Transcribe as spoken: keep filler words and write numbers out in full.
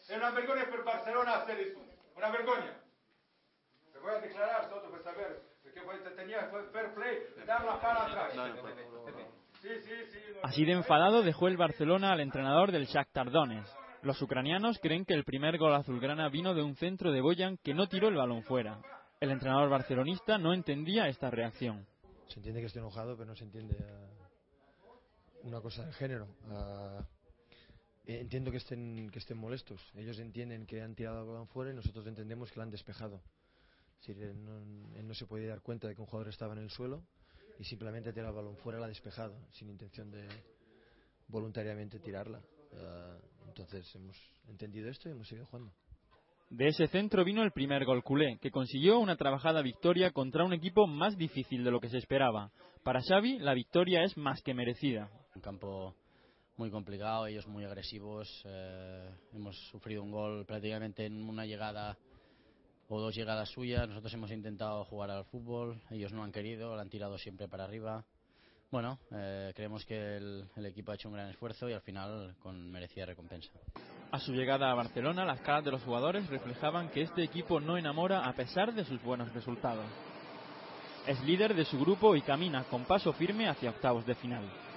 È una vergogna per Barcellona hacer eso. Una vergogna. Te voy a declarar todo para saber, porque tenía fair play, dar la cara atrás. Sí, sí, sí. Así de enfadado dejó el Barcelona al entrenador del Shakhtar Donetsk. Los ucranianos creen que el primer gol azulgrana vino de un centro de Boyan que no tiró el balón fuera. El entrenador barcelonista no entendía esta reacción. Se entiende que esté enojado, pero no se entiende uh, una cosa de género. Uh, entiendo que estén, que estén molestos. Ellos entienden que han tirado el balón fuera y nosotros entendemos que lo han despejado. Es decir, él no, él no se podía dar cuenta de que un jugador estaba en el suelo y simplemente ha tirado el balón fuera, la ha despejado, sin intención de voluntariamente tirarla. Uh, entonces hemos entendido esto y hemos seguido jugando. De ese centro vino el primer gol culé, que consiguió una trabajada victoria contra un equipo más difícil de lo que se esperaba. Para Xavi, la victoria es más que merecida. Un campo muy complicado, ellos muy agresivos. Eh, hemos sufrido un gol prácticamente en una llegada o dos llegadas suyas. Nosotros hemos intentado jugar al fútbol, ellos no han querido, lo han tirado siempre para arriba. Bueno, eh, creemos que el, el equipo ha hecho un gran esfuerzo y al final con merecida recompensa. A su llegada a Barcelona, las caras de los jugadores reflejaban que este equipo no enamora a pesar de sus buenos resultados. Es líder de su grupo y camina con paso firme hacia octavos de final.